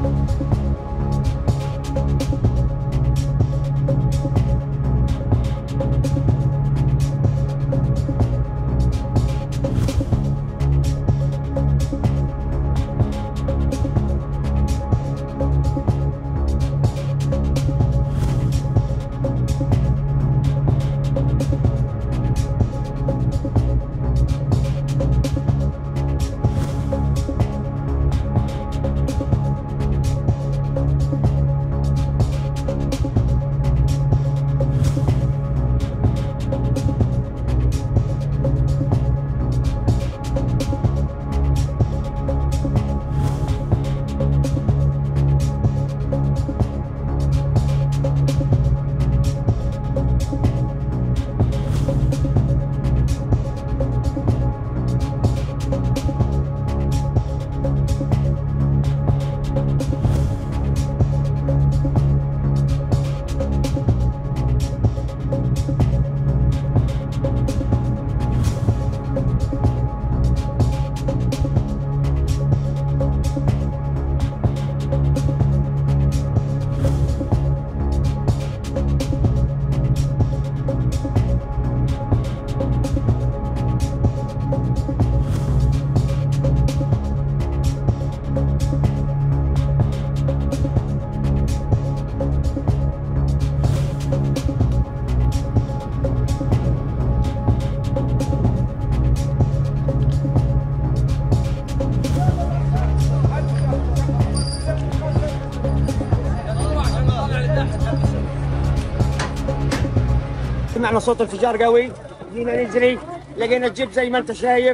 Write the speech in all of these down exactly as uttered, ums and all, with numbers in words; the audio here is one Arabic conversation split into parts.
سمعنا صوت انفجار قوي، جينا نجري لقينا الجيب زي ما انت شايف،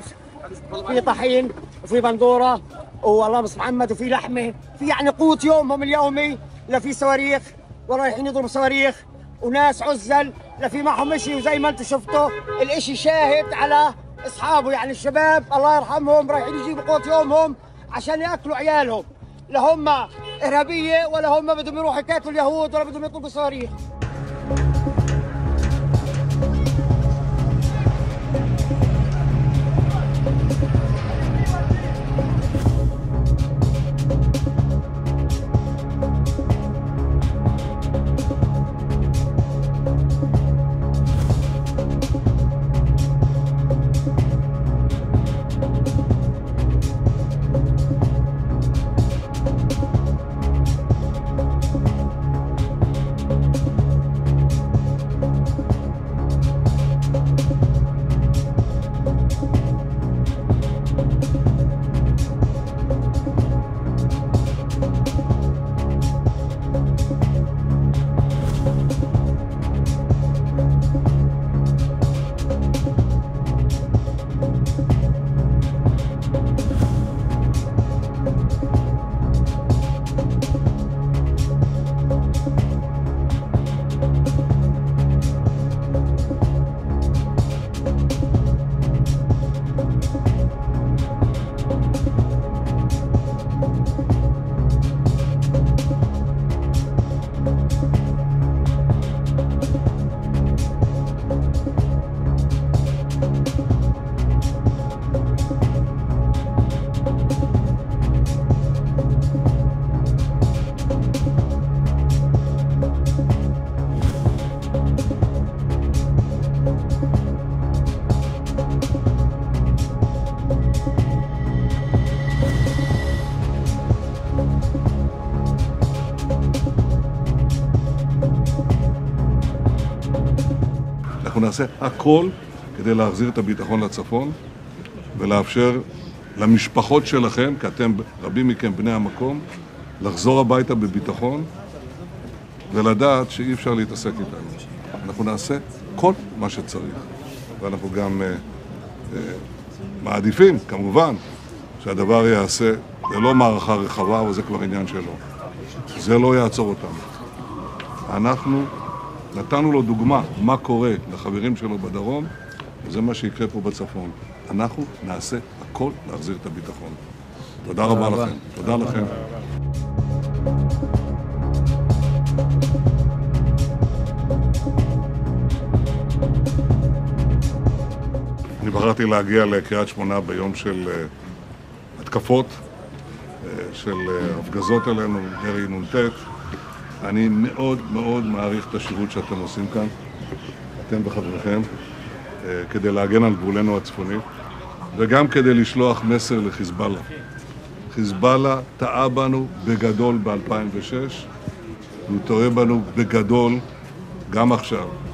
في طحين وفي بندوره والله محمد وفي لحمه، في يعني قوت يومهم اليومي، لا في صواريخ ورايحين يضربوا صواريخ وناس عزل، لا في معهم شيء، وزي ما انتم شفتوا الاشي شاهد على اصحابه، يعني الشباب الله يرحمهم رايحين يجيبوا قوت يومهم عشان ياكلوا عيالهم، لا هم ارهابيه ولا هم بدهم يروحوا يقاتلوا اليهود ولا بدهم يطلقوا صواريخ. אנחנו נעשה הכל כדי להחזיר את הביטחון לצפון ולאפשר למשפחות שלכם, כי אתם רבים מכם בני המקום, לחזור הביתה בביטחון ולדעת שאי אפשר להתעסק איתנו. אנחנו נעשה כל מה שצריך, ואנחנו גם אה, אה, מעדיפים, כמובן, שהדבר יעשה ללא מערכה רחבה, אבל זה כבר עניין שלו. זה לא יעצור אותנו. אנחנו נתנו לו דוגמה מה קורה לחברים שלו בדרום, וזה מה שיקרה פה בצפון. אנחנו נעשה הכל להחזיר את הביטחון. תודה רבה לכם. תודה לכם. אני בחרתי להגיע לקריית שמונה ביום של התקפות, של הפגזות עלינו, ירי נ"ט. אני מאוד מאוד מעריך את השירות שאתם עושים כאן, אתם וחבריכם, כדי להגן על גבולנו הצפוני, וגם כדי לשלוח מסר לחיזבאללה. חיזבאללה טעה בנו בגדול ב-אלפיים ושש, הוא טועה בנו בגדול גם עכשיו.